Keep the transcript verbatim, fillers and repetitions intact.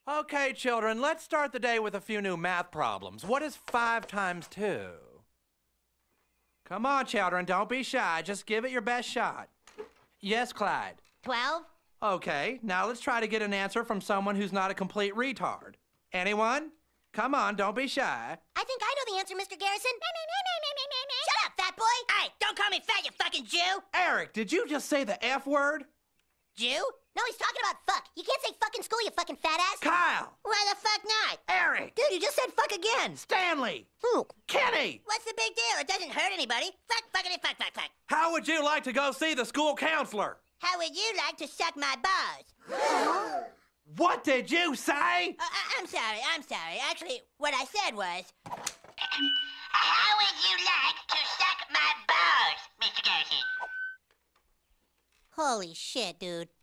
Okay, children, let's start the day with a few new math problems. What is five times two? Come on, children, don't be shy. Just give it your best shot. Yes, Clyde? Twelve. Okay, now let's try to get an answer from someone who's not a complete retard. Anyone? Come on, don't be shy. I think I know the answer, Mister Garrison. Shut up, fat boy! Hey, don't call me fat, you fucking Jew! Eric, did you just say the F word? Jew? No, he's talking about fuck. You can't say fuck in school, you fucking fat ass. Kyle! Why the fuck not? Eric! Dude, you just said fuck again. Stanley! Who? Kenny! What's the big deal? It doesn't hurt anybody. Fuck, fuckity, fuck, fuck, fuck. How would you like to go see the school counselor? How would you like to suck my balls? What did you say? Uh, I- I'm sorry, I'm sorry. Actually, what I said was... How would you like to suck my balls, Mister Garrison? Holy shit, dude.